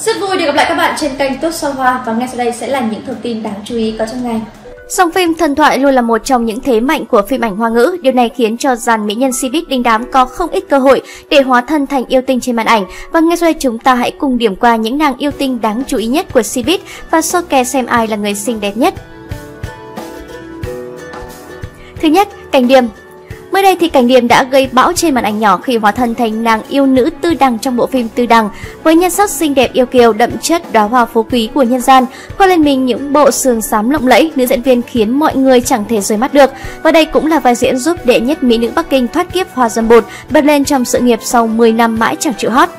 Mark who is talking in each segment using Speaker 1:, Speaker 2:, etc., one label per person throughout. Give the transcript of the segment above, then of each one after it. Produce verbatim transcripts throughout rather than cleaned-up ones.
Speaker 1: Rất vui được gặp lại các bạn trên kênh Tốt Sao Hoa và ngay sau đây sẽ là những thông tin đáng chú ý có trong ngày.
Speaker 2: Song phim thần thoại luôn là một trong những thế mạnh của phim ảnh Hoa ngữ. Điều này khiến cho dàn mỹ nhân Cbiz đình đám có không ít cơ hội để hóa thân thành yêu tinh trên màn ảnh. Và ngay sau đây chúng ta hãy cùng điểm qua những nàng yêu tinh đáng chú ý nhất của Cbiz và so kè xem ai là người xinh đẹp nhất. Thứ nhất, Cảnh Điềm. Mới đây thì Cảnh Điềm đã gây bão trên màn ảnh nhỏ khi hóa thân thành nàng yêu nữ Tư Đằng trong bộ phim Tư Đằng. Với nhan sắc xinh đẹp yêu kiều đậm chất đóa hoa phú quý của nhân gian, khoác lên mình những bộ sườn xám lộng lẫy, nữ diễn viên khiến mọi người chẳng thể rời mắt được. Và đây cũng là vai diễn giúp đệ nhất mỹ nữ Bắc Kinh thoát kiếp hoa dâm bụt, bật lên trong sự nghiệp sau mười năm mãi chẳng chịu hot.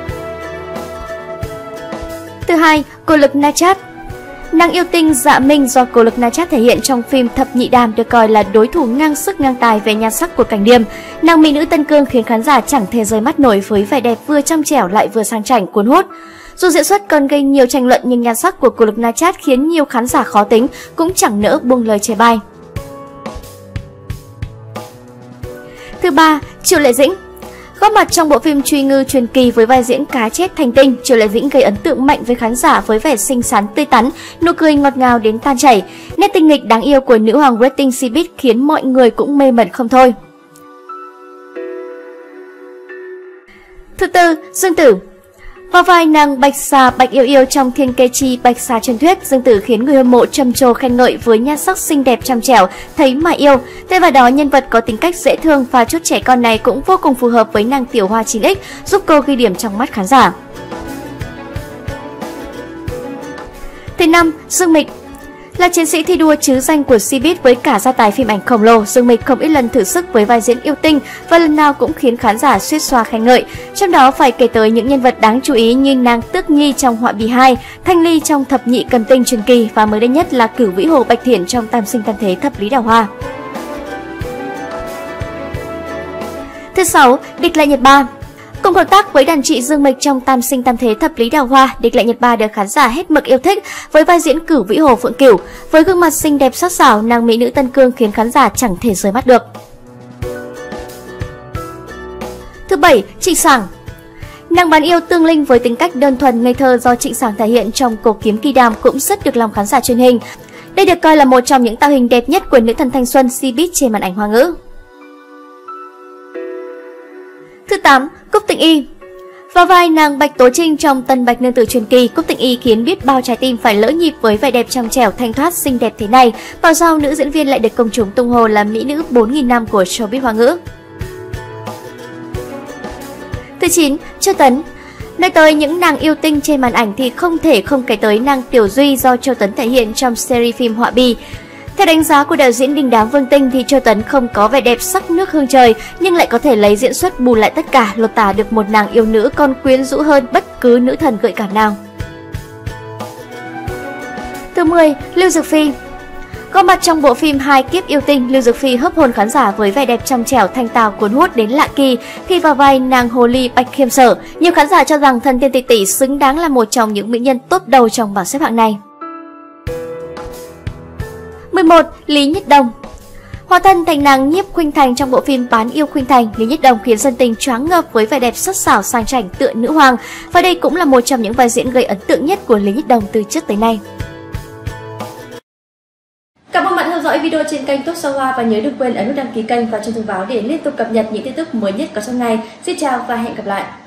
Speaker 2: Thứ hai, Cô Lực Na Chát. Nàng yêu tinh Dạ Minh do Cô Lực Na Chát thể hiện trong phim Thập Nhị Đàm được coi là đối thủ ngang sức ngang tài về nhan sắc của Cảnh Điềm. Nàng mỹ nữ Tân Cương khiến khán giả chẳng thể rời mắt nổi với vẻ đẹp vừa trong trẻo lại vừa sang chảnh cuốn hút. Dù diễn xuất còn gây nhiều tranh luận nhưng nhan sắc của Cô Lực Na Chát khiến nhiều khán giả khó tính cũng chẳng nỡ buông lời chê bai. Thứ ba, Triệu Lệ Dĩnh. Góp mặt trong bộ phim Truy Ngư Truyền Kỳ với vai diễn cá chép thành tinh, Triệu Lệ Dĩnh gây ấn tượng mạnh với khán giả với vẻ xinh xắn tươi tắn, nụ cười ngọt ngào đến tan chảy. Nét tinh nghịch đáng yêu của nữ hoàng rating Cbiz khiến mọi người cũng mê mẩn không thôi. Thứ tư, Dương Tử. Vào vai nàng Bạch Xà Bạch Yêu Yêu trong Thiên Kê Chi Bạch Xà truyền thuyết, Dương Tử khiến người hâm mộ trầm trồ khen ngợi với nhan sắc xinh đẹp trong trẻo, thấy mà yêu. Thêm vào đó, nhân vật có tính cách dễ thương và chút trẻ con này cũng vô cùng phù hợp với nàng Tiểu Hoa chín x, giúp cô ghi điểm trong mắt khán giả. Thứ năm, Dương Mịch. Là chiến sĩ thi đua trứ danh của Cbiz với cả gia tài phim ảnh khổng lồ, Dương Mịch không ít lần thử sức với vai diễn yêu tinh và lần nào cũng khiến khán giả suýt xoa khen ngợi. Trong đó phải kể tới những nhân vật đáng chú ý như nàng Tước Nhi trong Họa Bì hai, Thanh Ly trong Thập Nhị Cầm Tinh Truyền Kỳ và mới đây nhất là Cửu Vĩ Hồ Bạch Thiển trong Tam Sinh Tam Thế Thập Lý Đào Hoa. Thứ sáu, Địch Lại Nhật Ba. Cùng hợp tác với đàn chị Dương Mịch trong Tam Sinh Tam Thế Thập Lý Đào Hoa, Địch Lại Nhật Ba được khán giả hết mực yêu thích với vai diễn Cửu Vĩ Hồ Phượng Cửu. Với gương mặt xinh đẹp sắc sảo, nàng mỹ nữ Tân Cương khiến khán giả chẳng thể rời mắt được. Thứ bảy, Trịnh Sảng. Nàng bán yêu tương linh với tính cách đơn thuần ngây thơ do Trịnh Sảng thể hiện trong Cổ Kiếm Kỳ Đàm cũng rất được lòng khán giả truyền hình. Đây được coi là một trong những tạo hình đẹp nhất của nữ thần thanh xuân Cbiz trên màn ảnh Hoa ngữ. Thứ tám, Cúc Tịnh Y. Vào vai nàng Bạch Tố Trinh trong Tân Bạch Nương Tử Truyền Kỳ, Cúc Tịnh Y khiến biết bao trái tim phải lỡ nhịp với vẻ đẹp trong trẻo thanh thoát xinh đẹp thế này. Vào sau, nữ diễn viên lại được công chúng tung hô là mỹ nữ bốn nghìn năm của showbiz Hoa ngữ. Thứ chín, Châu Tấn. Nói tới những nàng yêu tinh trên màn ảnh thì không thể không kể tới nàng Tiểu Duy do Châu Tấn thể hiện trong series phim Họa Bì. Theo đánh giá của đạo diễn đình đám Vương Tinh thì Châu Tấn không có vẻ đẹp sắc nước hương trời nhưng lại có thể lấy diễn xuất bù lại tất cả, lột tả được một nàng yêu nữ còn quyến rũ hơn bất cứ nữ thần gợi cảm nào. Thứ mười, Lưu Dược Phi. Góp mặt trong bộ phim Hai Kiếp Yêu Tinh, Lưu Dược Phi hấp hồn khán giả với vẻ đẹp trong trẻo thanh tao cuốn hút đến lạ kỳ khi vào vai nàng hồ ly Bạch Khiêm Sở. Nhiều khán giả cho rằng Thần Tiên Tỷ Tỷ xứng đáng là một trong những mỹ nhân top đầu trong bảng xếp hạng này. mười một. Lý Nhất Đồng. Hóa thân thành nàng Nhiếp Khuynh Thành trong bộ phim Bán Yêu Khuynh Thành, Lý Nhất Đồng khiến dân tình choáng ngợp với vẻ đẹp sắc sảo sang chảnh tựa nữ hoàng và đây cũng là một trong những vai diễn gây ấn tượng nhất của Lý Nhất Đồng từ trước tới nay.
Speaker 1: Cảm ơn bạn theo dõi video trên kênh Tốt Sao Hoa và nhớ đừng quên ấn nút đăng ký kênh và chuông thông báo để liên tục cập nhật những tin tức mới nhất có trong ngày. Xin chào và hẹn gặp lại.